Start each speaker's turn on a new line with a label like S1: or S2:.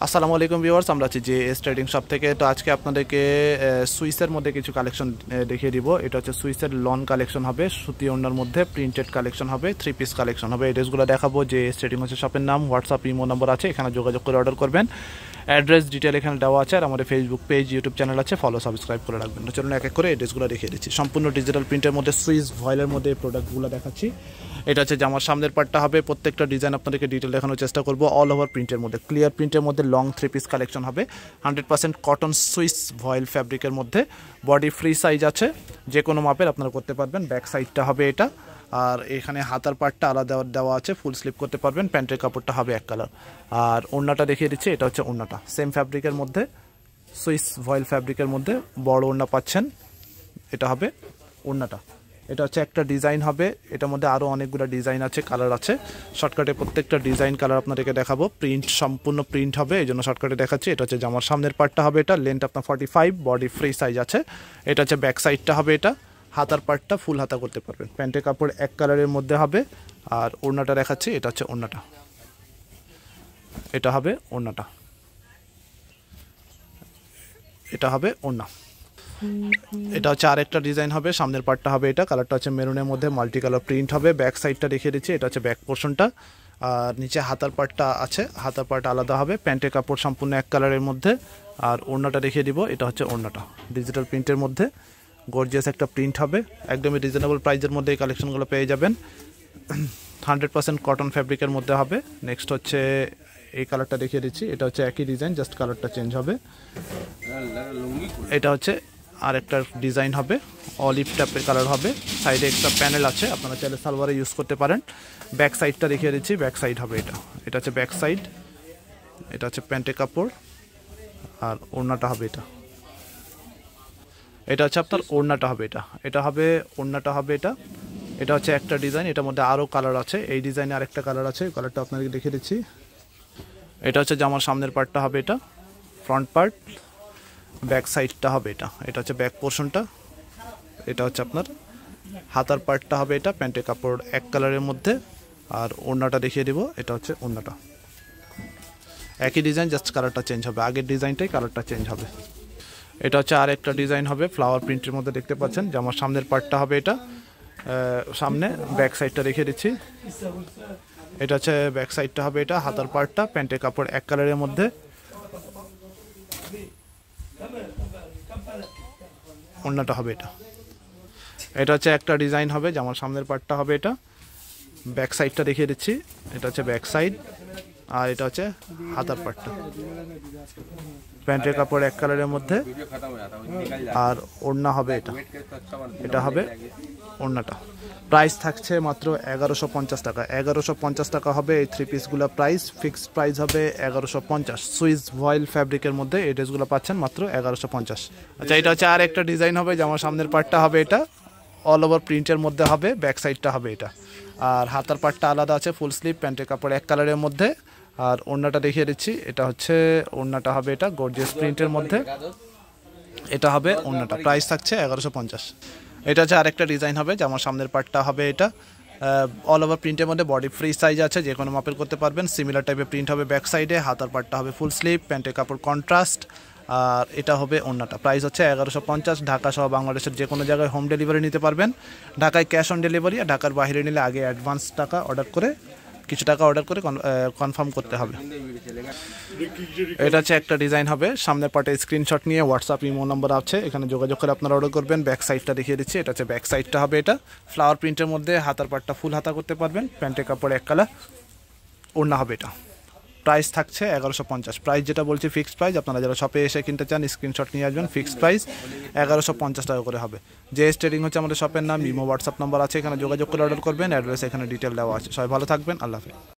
S1: আসসালামু আলাইকুম ভিউয়ার্স, আমরা আছি যে এস ট্রেডিং শপ থেকে। তো আজকে আপনাদেরকে সুইসের মধ্যে কিছু কালেকশন দেখিয়ে দিব। এটা হচ্ছে সুইসের লন কালেকশন হবে, সুতি ওড়নার মধ্যে প্রিন্টেড কালেকশন হবে, 3 পিস কালেকশন হবে। এই ড্রেসগুলো দেখাবো। যে এস ট্রেডিং হচ্ছে শপের নাম, হোয়াটসঅ্যাপ ইমো নম্বর আছে, এখানে যোগাযোগ করে অর্ডার করবেন। অ্যাড্রেস ডিটেল এখানে দেওয়া আছে, আর আমাদের ফেসবুক পেজ ইউটিউব চ্যানেল আছে, ফলো সাবস্ক্রাইব করে রাখবেন। তো চলুন এক এক করে এই ড্রেসগুলো দেখিয়ে দিচ্ছি। সম্পূর্ণ ডিজিটাল প্রিন্টের মধ্যে সুইস ভয়েলের মধ্যে এই প্রোডাক্টগুলো দেখাচ্ছি। এটা হচ্ছে জামার সামনের পার্টটা হবে, প্রত্যেকটা ডিজাইন আপনাদেরকে ডিটেল দেখানোর চেষ্টা করবো। অল ওভার প্রিন্টের মধ্যে, ক্লিয়ার প্রিন্টের মধ্যে লং 3 পিস কালেকশন হবে। 100% কটন সুইস ভয়েল ফ্যাব্রিকের মধ্যে, বডি ফ্রি সাইজ আছে, যে কোনো মাপের আপনারা করতে পারবেন। ব্যাক সাইডটা হবে এটা, আর এখানে হাতার পার্টটা আলাদা দেওয়া আছে, ফুল স্লিপ করতে পারবেন। প্যান্টের কাপড়টা হবে এক কালার। আর ওড়নাটা দেখিয়ে দিচ্ছি, এটা হচ্ছে ওড়নাটা সেম ফ্যাব্রিকের মধ্যে, সুইস ভয়েল ফ্যাব্রিকের মধ্যে বড় ওড়না পাচ্ছেন। এটা হবে ওড়নাটা। এটা হচ্ছে একটা ডিজাইন হবে, এটার মধ্যে আরও অনেকগুলো ডিজাইন আছে, কালার আছে। শর্টকাটে প্রত্যেকটা ডিজাইন কালার আপনাদেরকে দেখাবো। প্রিন্ট সম্পূর্ণ প্রিন্ট হবে, এই জন্য শর্টকাটে দেখাচ্ছি। এটা হচ্ছে জামার সামনের পার্টটা হবে, এটা লেন্থ আপনার 45, বডি ফ্রি সাইজ আছে। এটা হচ্ছে ব্যাক সাইডটা হবে, এটা হাতার পার্টটা ফুল হাতা করতে পারবেন। প্যান্টের কাপড় এক কালারের মধ্যে হবে। আর ওড়নাটা দেখাচ্ছি, এটা হচ্ছে ওড়নাটা, এটা হবে ওড়নাটা, এটা হবে ওড়না। এটা হচ্ছে আরেকটা ডিজাইন হবে, সামনের পার্টটা হবে এটা, কালারটা হচ্ছে মেরুনের মধ্যে, মাল্টি কালার প্রিন্ট হবে। ব্যাক সাইডটা দেখিয়ে দিচ্ছি, এটা হচ্ছে ব্যাক পোর্শনটা। আর নিচে হাতার পার্টটা আছে, হাতার পার্ট আলাদা হবে। প্যান্টের কাপড় সম্পূর্ণ এক কালারের মধ্যে। আর ওড়নাটা দেখিয়ে দিব, এটা হচ্ছে ওড়নাটা ডিজিটাল প্রিন্টের মধ্যে, গর্জিয়াস একটা প্রিন্ট হবে। একদমই রিজনেবল প্রাইসের মধ্যে এই কালেকশনগুলো পেয়ে যাবেন। 100% কটন ফ্যাব্রিকের মধ্যে হবে। নেক্সট হচ্ছে এই কালারটা দেখিয়ে দিচ্ছি, এটা হচ্ছে একই ডিজাইন, জাস্ট কালারটা চেঞ্জ হবে। এটা হচ্ছে আর একটা ডিজাইন হবে, অলিভ টাইপের কালার হবে। সাইডে একটা প্যানেল আছে, আপনারা চাইলে সালোয়ারে ইউজ করতে পারেন। ব্যাক সাইডটা দেখিয়ে দিচ্ছি, ব্যাক সাইড হবে এটা, এটা হচ্ছে ব্যাক সাইড। এটা হচ্ছে প্যান্টের কাপড়, আর ওড়নাটা হবে এটা, এটা হচ্ছে আপনার ওড়নাটা হবে এটা, এটা হবে ওড়নাটা হবে এটা। এটা হচ্ছে একটা ডিজাইন, এটার মধ্যে আরও কালার আছে। এই ডিজাইনে আরেকটা কালার আছে, কালারটা আপনাদেরকে দেখিয়ে দিচ্ছি। এটা হচ্ছে জামার সামনের পার্টটা হবে এটা, ফ্রন্ট পার্ট। ব্যাক সাইডটা হবে এটা, এটা হচ্ছে ব্যাক পোর্শনটা। এটা হচ্ছে আপনার হাতার পার্টটা হবে এটা, প্যান্টের কাপড় এক কালারের মধ্যে। আর ওড়নাটা দেখিয়ে দিব, এটা হচ্ছে ওড়নাটা, একই ডিজাইন, জাস্ট কালারটা চেঞ্জ হবে। আগের ডিজাইনটাই কালারটা চেঞ্জ হবে। এটা হচ্ছে আর একটা ডিজাইন হবে, ফ্লাওয়ার প্রিন্টের মধ্যে, দেখতে পাচ্ছেন। জামার সামনের পার্টটা হবে এটা, সামনে। ব্যাক সাইডটা দেখিয়ে দিচ্ছি, এটা হচ্ছে ব্যাক সাইডটা হবে এটা, হাতার পার্টটা, প্যান্টের কাপড় এক কালারের মধ্যে। ওড়নাটা হবে এটা, এটা হচ্ছে একটা ডিজাইন হবে, জামার সামনের পার্টটা হবে এটা। ব্যাক সাইডটা দেখিয়ে দিচ্ছি, এটা হচ্ছে ব্যাক সাইড। আর এটা হচ্ছে হাতার পার্টটা, প্যান্টের কাপড় এক কালারের মধ্যে। আর ওড়না হবে এটা, এটা হবে ওড়নাটা। প্রাইস থাকছে মাত্র 1150 টাকা। 1150 টাকা হবে এই 3 পিসগুলো প্রাইস। ফিক্সড প্রাইস হবে 1150। সুইস ভয়েল ফ্যাব্রিকের মধ্যে এই ড্রেসগুলো পাচ্ছেন মাত্র 1150। আচ্ছা, এটা হচ্ছে আর একটা ডিজাইন হবে, যেমন সামনের পার্টটা হবে এটা, অল ওভার প্রিন্টের মধ্যে হবে। ব্যাক সাইডটা হবে এটা, আর হাতার পার্টটা আলাদা আছে, ফুল স্লিভ, প্যান্টের কাপড় এক কালারের মধ্যে। আর ওড়নাটা দেখিয়ে দিচ্ছি, এটা হচ্ছে ওড়নাটা হবে এটা, গর্জিয়াস প্রিন্টের মধ্যে। এটা হবে ওড়নাটা, প্রাইস থাকছে 1150। এটা হচ্ছে আরেকটা ডিজাইন হবে, যেমন সামনের পার্টটা হবে এটা, অল ওভার প্রিন্টের মধ্যে, বডি ফ্রি সাইজ আছে, যে কোনো মাপের করতে পারবেন। সিমিলার টাইপের প্রিন্ট হবে ব্যাক সাইডে। হাতার পার্টটা হবে ফুল স্লিভ, প্যান্টের কাপড় কন্ট্রাস্ট। আর এটা হবে ওড়নাটা। প্রাইস হচ্ছে 1150। ঢাকা সহ বাংলাদেশের যে কোনো জায়গায় হোম ডেলিভারি নিতে পারবেন। ঢাকায় ক্যাশ অন ডেলিভারি, আর ঢাকার বাইরে নিলে আগে অ্যাডভান্স টাকা অর্ডার করে, কিছু টাকা অর্ডার করে কনফার্ম করতে হবে। এটা হচ্ছে একটা ডিজাইন হবে, সামনের পার্টে স্ক্রিনশট নিয়ে হোয়াটসঅ্যাপ ইমো নম্বর আছে, এখানে যোগাযোগ করে আপনারা অর্ডার করবেন। ব্যাক সাইডটা দেখিয়ে দিচ্ছি, এটা হচ্ছে ব্যাক সাইডটা হবে এটা, ফ্লাওয়ার প্রিন্টের মধ্যে। হাতার পার্টটা ফুল হাতা করতে পারবেন, প্যান্টের কাপড় এক কালার, ওড়না হবে এটা। প্রাইস থাকছে 1150। প্রাইস যেটা বলছি ফিক্সড প্রাইস, আপনারা যারা শপে এসে কিনতে চান স্ক্রিনশট নিয়ে আসবেন। ফিক্সড প্রাইস 1150 টাকা করে হবে। যে এস ট্রেডিং হচ্ছে আমাদের শপের নাম, ইমো হোয়াটসঅ্যাপ নাম্বার আছে, এখানে যোগাযোগ করে অর্ডার করবেন। অ্যাড্রেস এখানে ডিটেল দেওয়া আছে। সবাই ভালো থাকবেন, আল্লাহ হাফেজ।